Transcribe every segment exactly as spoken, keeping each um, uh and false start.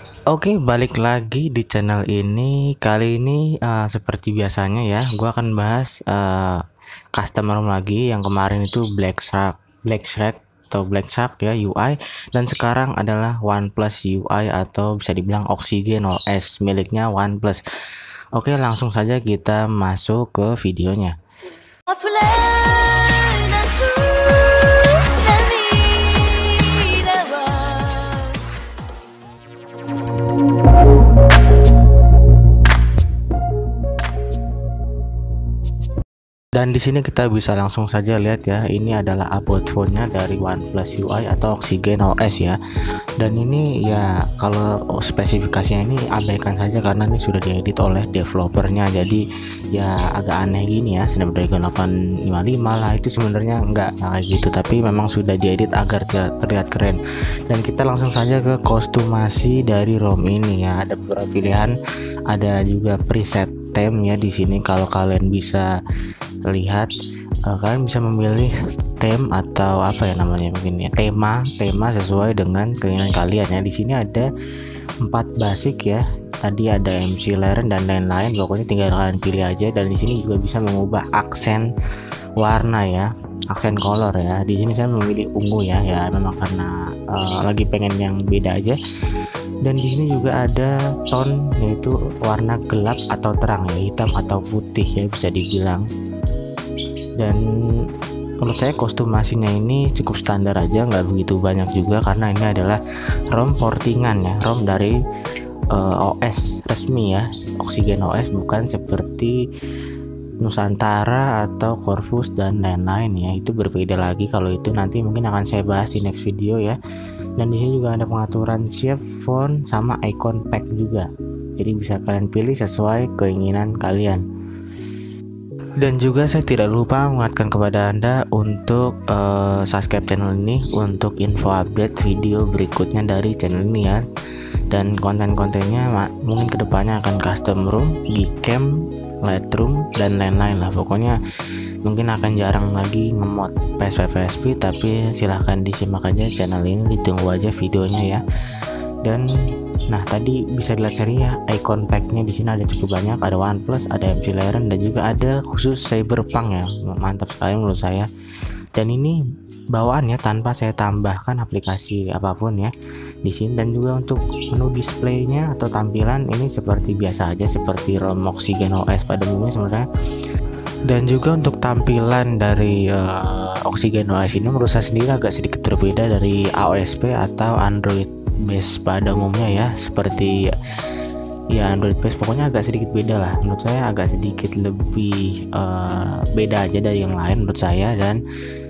Oke, balik lagi di channel ini. Kali ini uh, seperti biasanya ya, gua akan bahas uh, custom ROM lagi. Yang kemarin itu Black Shark, Black Shark atau Black Shark ya U I, dan sekarang adalah OnePlus U I atau bisa dibilang Oxygen O S miliknya OnePlus. Oke, langsung saja kita masuk ke videonya. Dan di sini kita bisa langsung saja lihat ya, ini adalah about phone-nya dari OnePlus U I atau Oxygen O S ya. Dan ini ya kalau spesifikasinya ini abaikan saja karena ini sudah diedit oleh developernya. Jadi ya agak aneh gini ya, Snapdragon delapan lima lima lah, itu sebenarnya enggak kayak gitu, tapi memang sudah diedit agar terlihat keren. Dan kita langsung saja ke kostumasi dari ROM ini ya. Ada beberapa pilihan, ada juga preset theme ya di sini. Kalau kalian bisa lihat, uh, kalian bisa memilih theme atau apa ya namanya, mungkin ya tema tema sesuai dengan keinginan kalian ya. Di sini ada empat basic ya, tadi ada M C Laren dan lain-lain, pokoknya tinggal kalian pilih aja. Dan di sini juga bisa mengubah aksen warna ya, aksen color ya. Di sini saya memilih ungu ya, ya memang karena uh, lagi pengen yang beda aja. Dan di sini juga ada tone, yaitu warna gelap atau terang ya, hitam atau putih ya bisa dibilang. Dan menurut saya kostumasinya ini cukup standar aja, nggak begitu banyak juga karena ini adalah ROM portingan ya, ROM dari uh, O S resmi ya, Oxygen O S, bukan seperti Nusantara atau Corvus dan lain-lain ya. Itu berbeda lagi, kalau itu nanti mungkin akan saya bahas di next video ya. Dan di sini juga ada pengaturan shape, font, sama icon pack juga, jadi bisa kalian pilih sesuai keinginan kalian. Dan juga saya tidak lupa mengingatkan kepada Anda untuk uh, subscribe channel ini untuk info update video berikutnya dari channel ini ya. Dan konten-kontennya mungkin kedepannya akan custom room, Gcam, Lightroom dan lain-lain lah. Pokoknya mungkin akan jarang lagi ngemod P S P P S P, tapi silahkan disimak aja channel ini, ditunggu aja videonya ya. Dan nah tadi bisa dilihat seri ya, icon packnya di sini ada cukup banyak, ada OnePlus, ada M C Laren, dan juga ada khusus Cyberpunk ya, mantap sekali menurut saya. Dan ini bawaannya tanpa saya tambahkan aplikasi apapun ya di sini. Dan juga untuk menu displaynya atau tampilan ini seperti biasa aja, seperti ROM Oxygen O S pada umumnya sebenarnya. Dan juga untuk tampilan dari uh, Oxygen O S ini menurut saya sendiri agak sedikit berbeda dari A O S P atau Android base pada umumnya ya, seperti ya Android base, pokoknya agak sedikit beda lah. Menurut saya agak sedikit lebih uh, beda aja dari yang lain menurut saya. Dan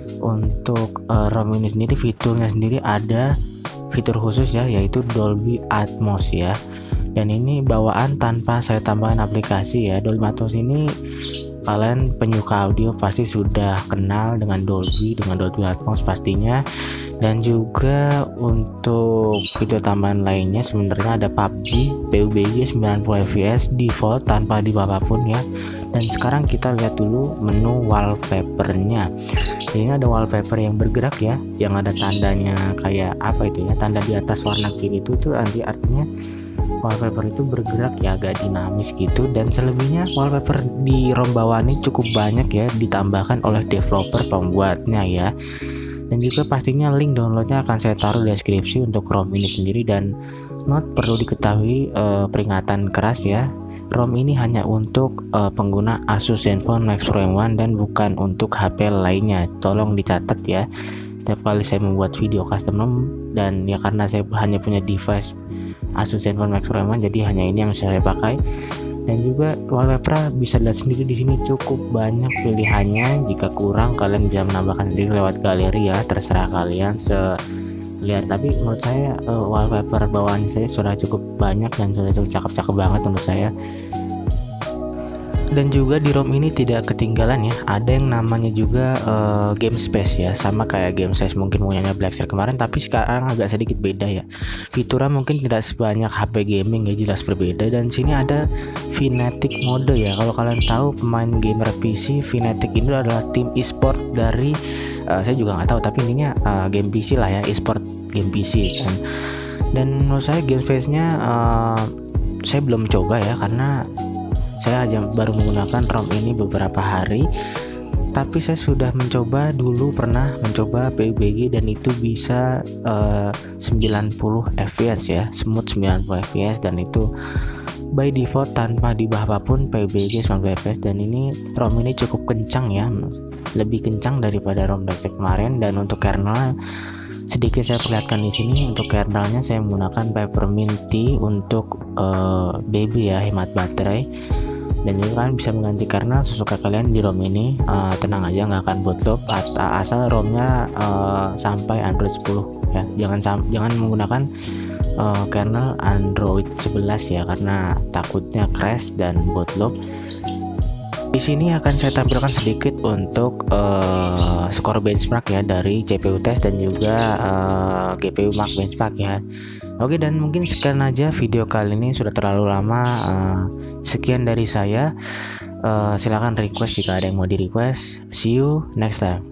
untuk uh, ROM ini sendiri, fiturnya sendiri ada fitur khusus ya, yaitu Dolby Atmos ya. Dan ini bawaan tanpa saya tambahkan aplikasi ya. Dolby Atmos ini kalian penyuka audio pasti sudah kenal dengan Dolby, dengan Dolby Atmos pastinya. Dan juga untuk fitur tambahan lainnya sebenarnya ada P U B G, P U B G sembilan puluh F P S default tanpa di apapun ya. Dan sekarang kita lihat dulu menu wallpapernya. Ini ada wallpaper yang bergerak ya, yang ada tandanya kayak apa itu ya, tanda di atas warna kiri itu tuh nanti artinya wallpaper itu bergerak ya, agak dinamis gitu. Dan selebihnya wallpaper di ROM bawah ini cukup banyak ya, ditambahkan oleh developer pembuatnya ya. Dan juga pastinya link downloadnya akan saya taruh di deskripsi untuk ROM ini sendiri. Dan not perlu diketahui eh, peringatan keras ya, ROM ini hanya untuk eh, pengguna Asus Zenfone Max Pro M satu dan bukan untuk H P lainnya, tolong dicatat ya. Setiap kali saya membuat video custom ROM, dan ya karena saya hanya punya device Asus Zenfone Max Pro M satu, jadi hanya ini yang saya pakai. Dan juga wallpaper bisa lihat sendiri di sini cukup banyak pilihannya. Jika kurang kalian bisa menambahkan sendiri lewat galeri ya, terserah kalian selihat. Tapi menurut saya uh, wallpaper bawaan saya sudah cukup banyak dan sudah cukup cakep-cakep banget menurut saya. Dan juga di ROM ini tidak ketinggalan ya, ada yang namanya juga uh, game space ya, sama kayak game space mungkin punyanya Black Shark kemarin, tapi sekarang agak sedikit beda ya. Fiturnya mungkin tidak sebanyak H P gaming ya, jelas berbeda. Dan sini ada Fnatic mode ya. Kalau kalian tahu pemain gamer P C, Fnatic ini adalah tim e-sport dari uh, saya juga nggak tahu, tapi intinya uh, game P C lah ya, e-sport game P C kan. Dan menurut saya GameFace-nya uh, saya belum coba ya, karena saya aja baru menggunakan ROM ini beberapa hari. Tapi saya sudah mencoba dulu, pernah mencoba P U B G dan itu bisa uh, sembilan puluh F P S ya, smooth sembilan puluh F P S, dan itu by default tanpa diubah apapun P U B G sembilan puluh F P S. Dan ini ROM ini cukup kencang ya, lebih kencang daripada ROM Black kemarin. Dan untuk kernel sedikit saya perlihatkan di sini. Untuk kernelnya saya menggunakan Peppermint T untuk uh, baby ya, hemat baterai. Dan juga kan bisa mengganti kernel sesuka kalian di ROM ini. Uh, tenang aja, nggak akan bootloop asal ROMnya uh, sampai Android sepuluh ya. Jangan jangan menggunakan uh, kernel Android sebelas ya, karena takutnya crash dan bootloop. Di sini akan saya tampilkan sedikit untuk uh, skor benchmark ya dari C P U test dan juga uh, G P U mark benchmark ya. Oke, dan mungkin sekian aja video kali ini, sudah terlalu lama. Uh, sekian dari saya. Uh, silahkan request jika ada yang mau di request. See you next time.